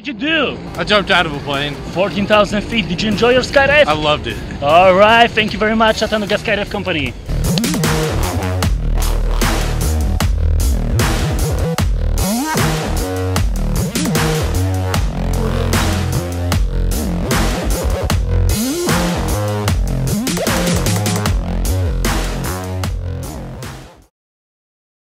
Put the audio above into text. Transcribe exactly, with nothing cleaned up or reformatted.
did you do? I jumped out of a plane. fourteen thousand feet. Did you enjoy your skydive? I loved it. All right. Thank you very much, Chattanooga Skydive Company.